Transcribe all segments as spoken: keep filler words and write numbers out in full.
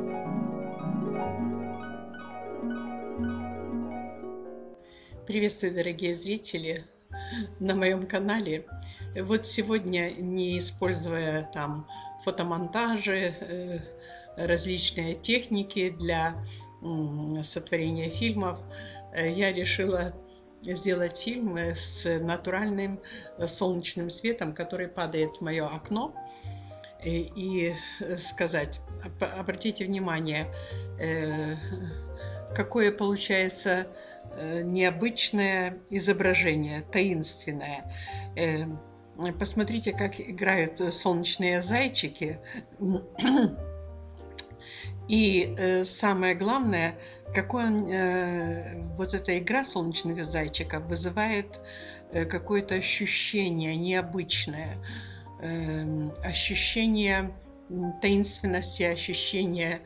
Приветствую, дорогие зрители, на моем канале. Вот сегодня, не используя там фотомонтажи, э, различные техники для м, сотворения фильмов, э, я решила сделать фильм с натуральным солнечным светом, который падает в мое окно. И, и сказать, обратите внимание, э, какое получается необычное изображение, таинственное. Посмотрите, как играют солнечные зайчики. И самое главное, какое вот эта игра солнечных зайчиков вызывает какое-то ощущение необычное, ощущение таинственности, ощущение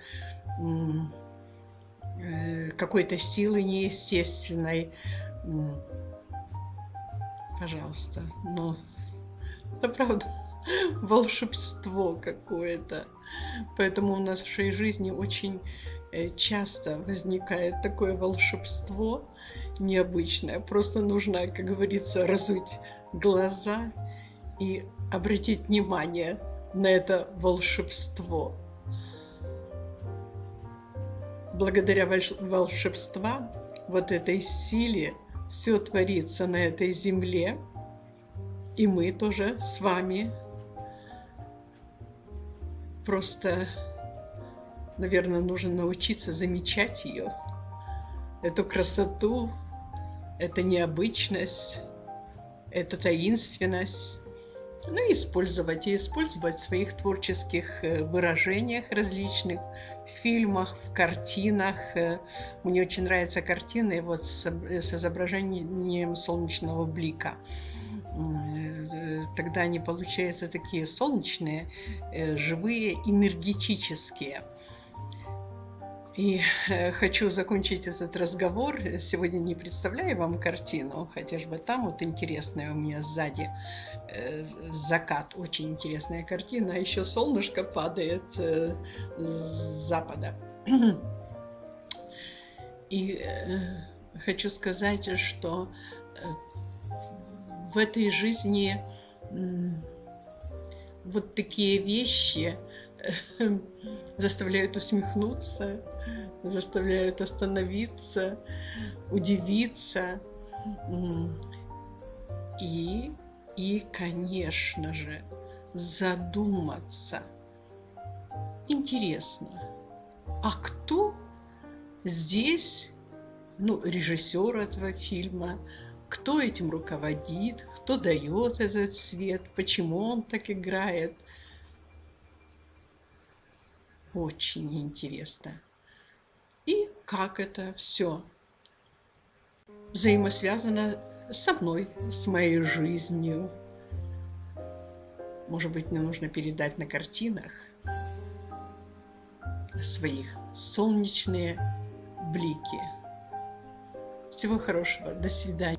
какой-то силы неестественной. Пожалуйста, но это правда волшебство какое-то. Поэтому в нашей жизни очень часто возникает такое волшебство необычное. Просто нужно, как говорится, разуть глаза и обратить внимание на это волшебство. Благодаря волшебству, вот этой силе, все творится на этой земле, и мы тоже с вами. Просто, наверное, нужно научиться замечать ее, эту красоту, эту необычность, эту таинственность. Ну, и использовать, и использовать в своих творческих выражениях различных, в фильмах, в картинах. Мне очень нравятся картины вот с, с изображением солнечного блика. Тогда они получаются такие солнечные, живые, энергетические. И хочу закончить этот разговор. Сегодня не представляю вам картину, хотя же вот там вот интересная у меня сзади э, закат, очень интересная картина, а еще солнышко падает э, с запада. И э, хочу сказать, что э, в этой жизни э, вот такие вещи э, заставляют усмехнуться, заставляют остановиться, удивиться и, и, конечно же, задуматься. Интересно, а кто здесь, ну, режиссер этого фильма, кто этим руководит, кто дает этот свет, почему он так играет? Очень интересно. И как это все взаимосвязано со мной, с моей жизнью. Может быть, мне нужно передать на картинах своих солнечные блики. Всего хорошего. До свидания.